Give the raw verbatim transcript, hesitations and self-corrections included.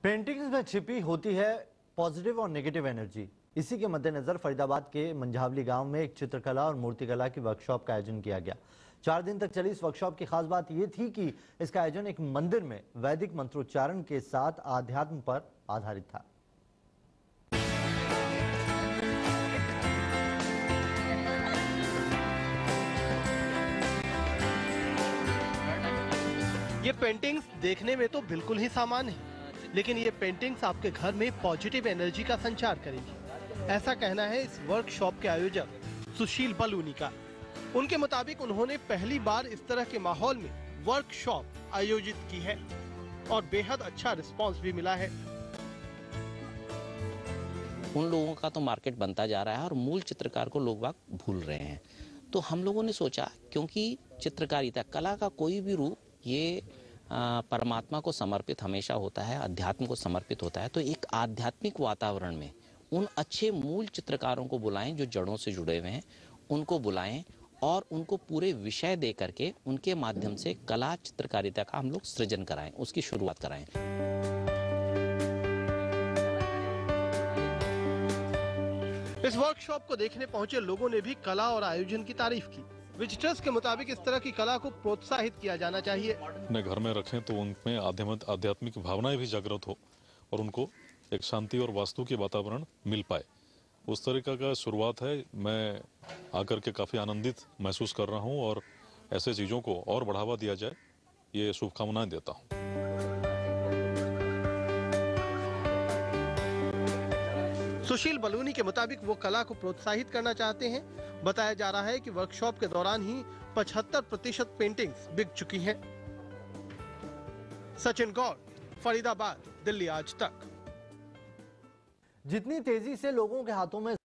Paintings में छिपी होती है पॉजिटिव और नेगेटिव एनर्जी। इसी के मद्देनजर फरीदाबाद के मंझावली गांव में एक चित्रकला और मूर्तिकला की वर्कशॉप का आयोजन किया गया। चार दिन तक चली इस वर्कशॉप की खास बात यह थी कि इसका आयोजन एक मंदिर में वैदिक मंत्रोच्चारण के साथ आध्यात्म पर आधारित था। ये पेंटिंग्स देखने में तो बिल्कुल ही सामान्य है, लेकिन ये पेंटिंग्स आपके घर में पॉजिटिव एनर्जी का संचार करेंगी। ऐसा कहना है इस वर्कशॉप के आयोजक सुशील बलूनी का। उनके मुताबिक उन्होंने पहली बार इस तरह के माहौल में वर्कशॉप आयोजित की है और बेहद अच्छा रिस्पांस भी मिला है। उन लोगों का तो मार्केट बनता जा रहा है और मूल चित्रकार को लोग बाग भूल रहे हैं। तो हम लोगों ने सोचा, क्योंकि चित्रकारिता कला का कोई भी रूप ये परमात्मा को समर्पित हमेशा होता है, अध्यात्म को समर्पित होता है, तो एक आध्यात्मिक वातावरण में उन अच्छे मूल चित्रकारों को बुलाएं जो जड़ों से जुड़े हुए हैं, उनको बुलाएं और उनको पूरे विषय दे करके उनके माध्यम से कला चित्रकारिता का हम लोग सृजन कराएं, उसकी शुरुआत कराएं। इस वर्कशॉप को देखने पहुंचे लोगों ने भी कला और आयोजन की तारीफ की। विजिटर्स के मुताबिक इस तरह की कला को प्रोत्साहित किया जाना चाहिए। अपने घर में रखें तो उनमें आध्यात्मिक भावनाएं भी जागृत हो और उनको एक शांति और वास्तु के वातावरण मिल पाए, उस तरीका का शुरुआत है। मैं आकर के काफी आनंदित महसूस कर रहा हूं और ऐसे चीजों को और बढ़ावा दिया जाए, ये शुभकामनाएं देता हूं। सुशील बलूनी के मुताबिक वो कला को प्रोत्साहित करना चाहते हैं। बताया जा रहा है कि वर्कशॉप के दौरान ही पचहत्तर प्रतिशत पेंटिंग्स बिक चुकी हैं। सचिन गौर, फरीदाबाद, दिल्ली आज तक। जितनी तेजी से लोगों के हाथों में